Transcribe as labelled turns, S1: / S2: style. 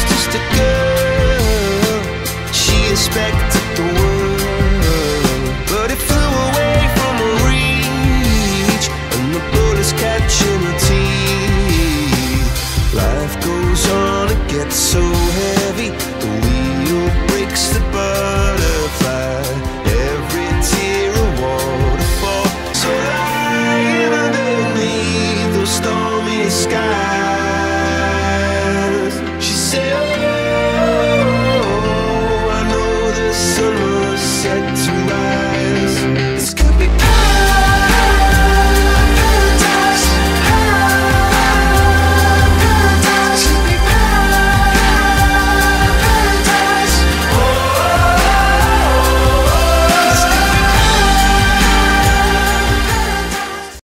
S1: just a girl. She expected the world, but it flew away from her reach, and the bullets catching her teeth. Life goes on, it gets so heavy. The wheel breaks the butterfly. Every tear a waterfall. So lying underneath those stormy skies,